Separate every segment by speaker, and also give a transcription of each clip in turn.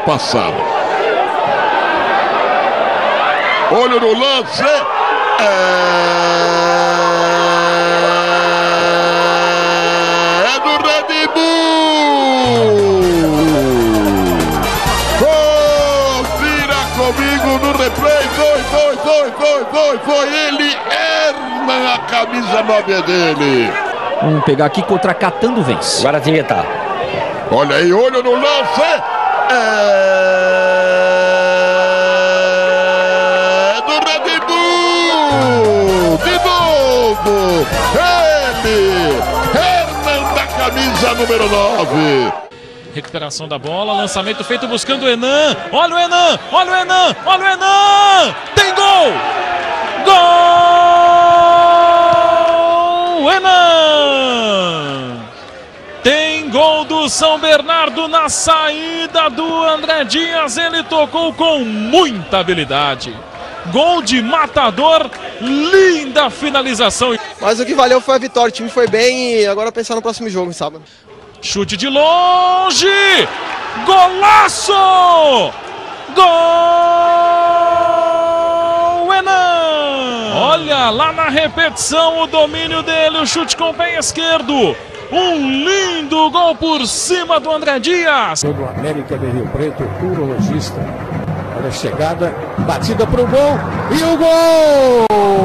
Speaker 1: passar. Olho no lance. É do Red Bull. Confira comigo no replay. Foi ele. Hernan, a camisa 9 é dele.
Speaker 2: Vamos pegar aqui contra Catando Vence.
Speaker 3: Guaratinguetá.
Speaker 1: Olha aí, olho no lance. É do Red Bull. De novo. Ele. Hernan da camisa número 9.
Speaker 4: Recuperação da bola, lançamento feito buscando o Enan. Olha o Enan, olha o Enan, olha o Enan. Tem gol! Gol! Enan! Tem gol do São Bernardo na saída do André Dias. Ele tocou com muita habilidade. Gol de matador, linda finalização.
Speaker 5: Mas o que valeu foi a vitória, o time foi bem e agora pensar no próximo jogo, sábado.
Speaker 4: Chute de longe! Golaço! Gol! Enan! Olha lá na repetição o domínio dele, o chute com o pé esquerdo. Um lindo gol por cima do André Dias.
Speaker 6: Do América de Rio Preto, urologista. Olha a chegada, batida para o gol e o gol!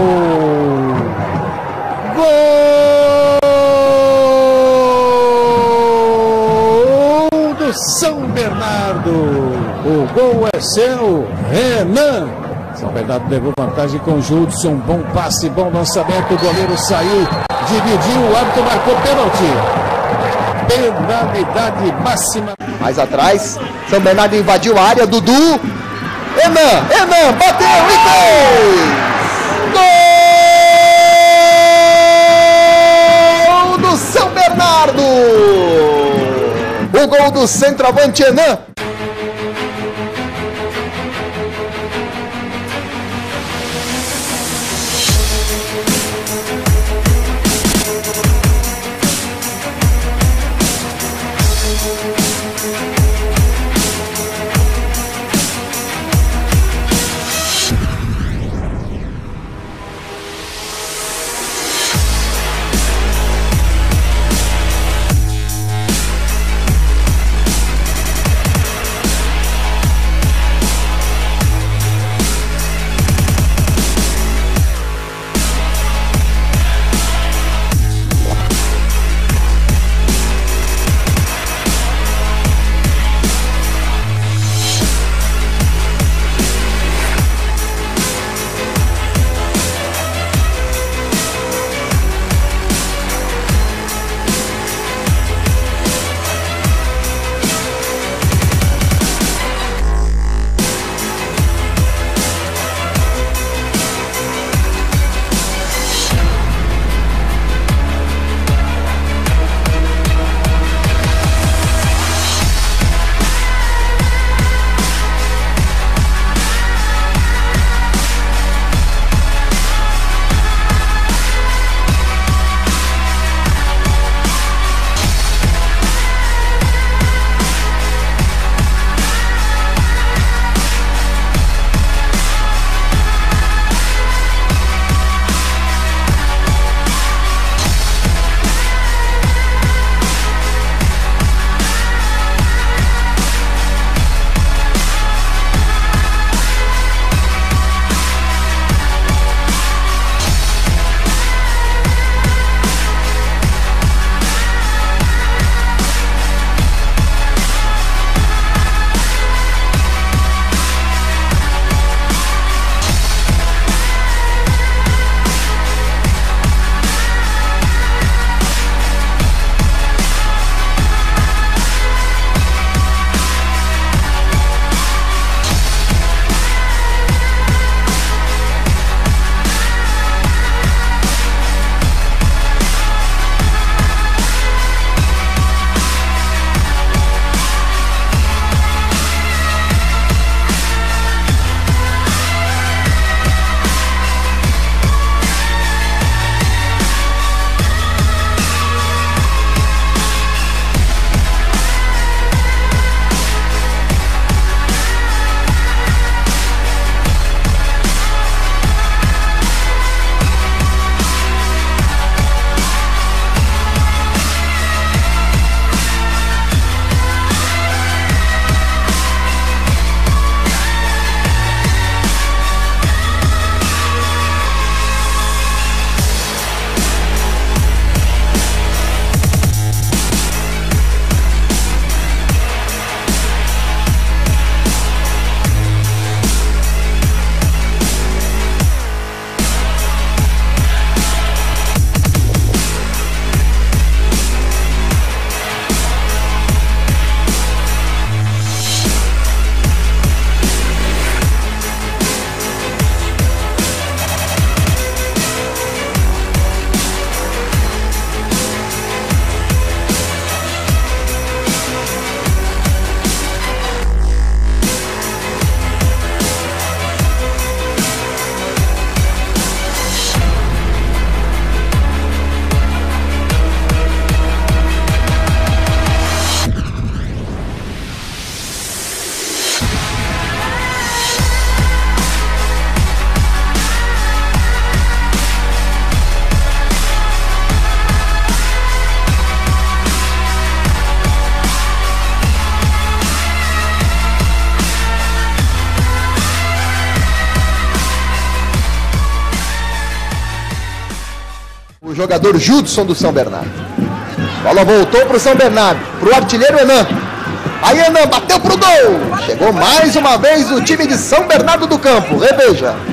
Speaker 6: Gol do São Bernardo. O gol é seu, Renan. São Bernardo levou vantagem com o Judson. Bom passe, bom lançamento. O goleiro saiu, dividiu, o árbitro marcou pênalti. Penalidade máxima.
Speaker 5: Mais atrás, São Bernardo invadiu a área, Dudu. Enan, bateu e fez! Gol do São Bernardo! O gol do centroavante Enan. jogador Judson do São Bernardo. Bola voltou para o São Bernardo, para o artilheiro Enan. Aí Enan bateu pro gol. Chegou mais uma vez o time de São Bernardo do Campo. Reveja.